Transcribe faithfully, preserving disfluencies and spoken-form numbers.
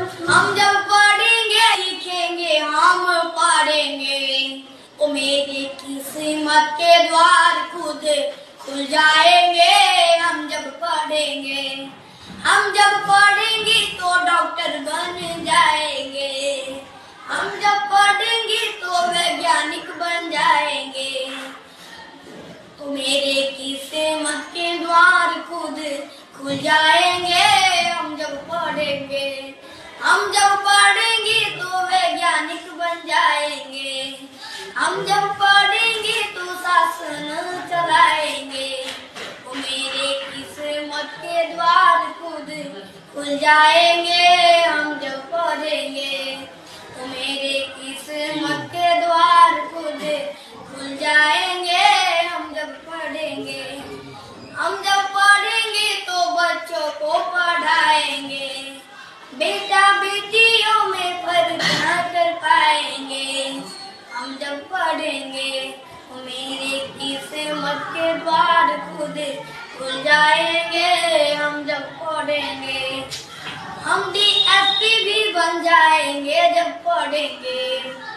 हम जब पढ़ेंगे लिखेंगे हम पढ़ेंगे, तो मेरी किस्मत के द्वार खुद खुल जाएंगे। हम जब पढ़ेंगे हम जब पढ़ेंगे तो डॉक्टर बन जाएंगे, हम जब पढ़ेंगे तो वैज्ञानिक बन जाएंगे, तो मेरे किस्मत के द्वार खुद खुल जाएंगे। हम जब पढ़ेंगे हम जब पढ़ेंगे तो वैज्ञानिक बन जाएंगे, हम जब पढ़ेंगे तो शासन चलाएंगे, तो मेरे किस्मत के द्वार खुद खुल जाएंगे। हम जब पढ़ेंगे तो मेरे किस्मत के द्वार खुद खुल जाएंगे। हम जब पढ़ेंगे हम जब पढ़ेंगे तो बच्चों को पढ़ाएंगे, बेटा बेटियों में फर्क न कर पाएंगे। हम जब पढ़ेंगे तो मेरे किस्मत के द्वार खुद खुल जाएंगे। हम जब पढ़ेंगे हम डी एस पी भी बन जाएंगे जब पढ़ेंगे।